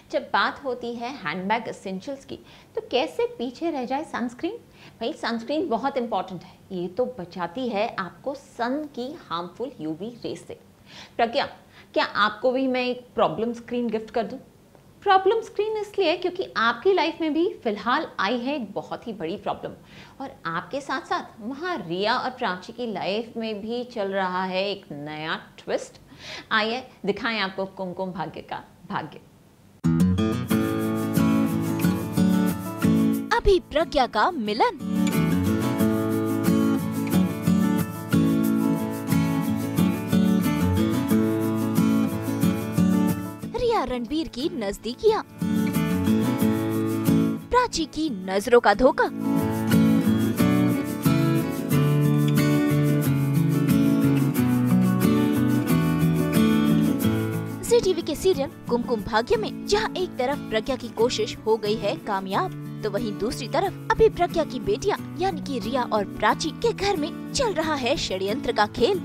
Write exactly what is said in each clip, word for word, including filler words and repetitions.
जब बात होती है हैंडबैग एसेंशियल्स की, तो कैसे पीछे रह जाए सनस्क्रीन। भाई सनस्क्रीन बहुत इंपॉर्टेंट है, ये तो बचाती है आपको सन की हार्मफुल यूवी रेस से। प्रज्ञा, क्या आपको भी मैं एक प्रॉब्लम स्क्रीन गिफ्ट कर दूं? प्रॉब्लम स्क्रीन इसलिए क्योंकि आपकी लाइफ में भी फिलहाल आई है एक बहुत ही बड़ी प्रॉब्लम, और आपके साथ साथ वहाँ रिया और प्राची की लाइफ में भी चल रहा है एक नया ट्विस्ट। आइए दिखाएं आपको कुमकुम भाग्य का भाग्य। अभी प्रज्ञा का मिलन। रिया रणबीर की नजदीकियां, प्राची की नजरों का धोखा। जी टीवी के सीरियल कुमकुम भाग्य में जहां एक तरफ प्रज्ञा की कोशिश हो गई है कामयाब, तो वहीं दूसरी तरफ अभी प्रज्ञा की बेटियां यानी कि रिया और प्राची के घर में चल रहा है षड्यंत्र का खेल।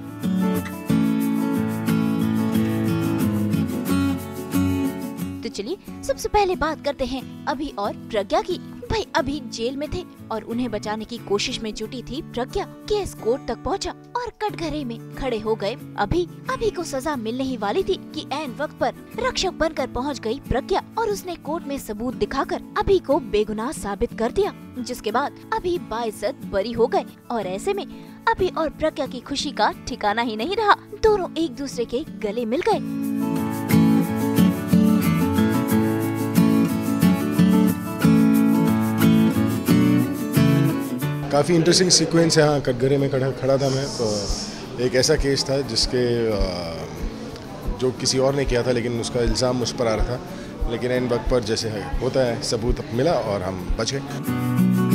तो चलिए सबसे पहले बात करते हैं अभी और प्रज्ञा की। भाई अभी जेल में थे और उन्हें बचाने की कोशिश में जुटी थी प्रज्ञा। केस कोर्ट तक पहुंचा और कटघरे में खड़े हो गए अभी। अभी को सजा मिलने ही वाली थी कि ऐन वक्त पर रक्षक बनकर पहुंच गई प्रज्ञा और उसने कोर्ट में सबूत दिखाकर अभी को बेगुनाह साबित कर दिया, जिसके बाद अभी बाइज्जत बरी हो गए। और ऐसे में अभी और प्रज्ञा की खुशी का ठिकाना ही नहीं रहा, दोनों एक दूसरे के गले मिल गए। काफ़ी इंटरेस्टिंग सीक्वेंस है। हाँ, कटघरे में खड़ा खड़ा था मैं, तो एक ऐसा केस था जिसके जो किसी और ने किया था, लेकिन उसका इल्ज़ाम मुझ पर आ रहा था, लेकिन इन वक्त पर जैसे है होता है सबूत मिला और हम बच गए।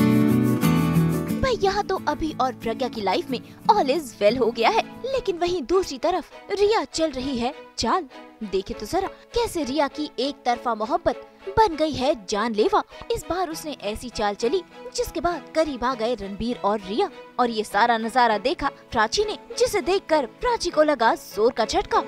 भाई यहाँ तो अभी और प्रज्ञा की लाइफ में ऑल इज वेल हो गया है, लेकिन वहीं दूसरी तरफ रिया चल रही है चाल। देखे तो जरा कैसे रिया की एक तरफा मोहब्बत बन गई है जानलेवा। इस बार उसने ऐसी चाल चली जिसके बाद करीब आ गए रणबीर और रिया, और ये सारा नजारा देखा प्राची ने, जिसे देखकर प्राची को लगा जोर का झटका।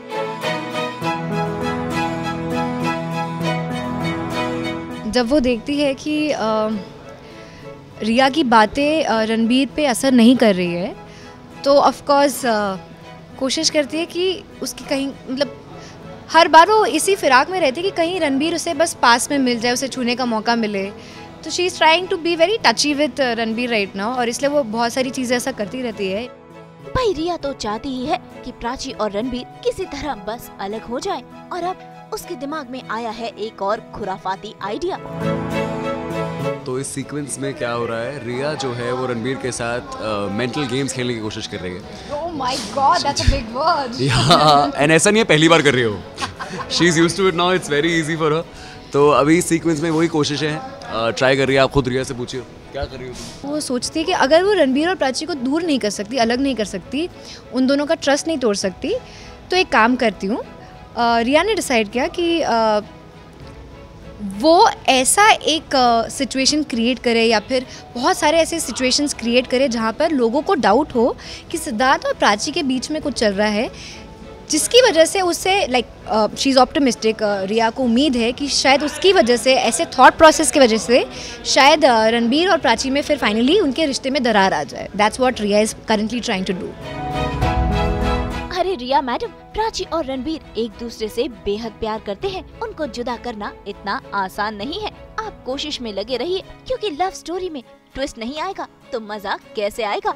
जब वो देखती है कि आ, रिया की बातें रणबीर पे असर नहीं कर रही है, तो ऑफ कोर्स कोशिश करती है कि उसकी कहीं मतलब हर बार वो इसी फिराक में रहती है कि कहीं रणबीर उसे बस पास में मिल जाए, उसे छूने का मौका मिले। तो she is trying to be very touchy with Ranbir right now, और इसलिए वो बहुत सारी चीज़ें ऐसा करती रहती है। भाई रिया तो चाहती ही है कि प्राची और रणबीर किसी तरह बस अलग हो जाएं, और अब उसके दिमाग में आया है एक और खुराफाती आइडिया। तो इस सीक्वेंस में क्या हो रहा है, रिया जो है वो रणबीर के साथ मेंटल uh, गेम्स खेलने की कोशिश कर रही है। Oh my God, that's a big word. या एंड ऐसा नहीं है पहली बार कर रही हो, she is used to it now, it's very easy for her. तो अभी इस सीक्वेंस में वही कोशिशें हैं, ट्राई कर रही है। आप खुद रिया से पूछिए क्या कर रही हो तुम? वो सोचती है कि अगर वो रणबीर और प्राची को दूर नहीं कर सकती, अलग नहीं कर सकती, उन दोनों का ट्रस्ट नहीं तोड़ सकती, तो एक काम करती हूँ। रिया ने डिसाइड किया कि आ, वो ऐसा एक सिचुएशन uh, क्रिएट करे, या फिर बहुत सारे ऐसे सिचुएशंस क्रिएट करे जहाँ पर लोगों को डाउट हो कि सिद्धार्थ और प्राची के बीच में कुछ चल रहा है, जिसकी वजह से उससे like she is optimistic. Riya को उम्मीद है कि शायद उसकी वजह से, ऐसे थॉट प्रोसेस की वजह से शायद uh, रणबीर और प्राची में फिर फाइनली उनके रिश्ते में दरार आ जाए। That's what Riya is currently trying to do. अरे रिया मैडम, प्राची और रणबीर एक दूसरे से बेहद प्यार करते हैं, उनको जुदा करना इतना आसान नहीं है। आप कोशिश में लगे रहिए, क्योंकि लव स्टोरी में ट्विस्ट नहीं आएगा तो मजा कैसे आएगा।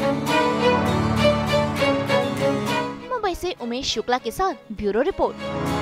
मुंबई से उमेश शुक्ला के साथ ब्यूरो रिपोर्ट।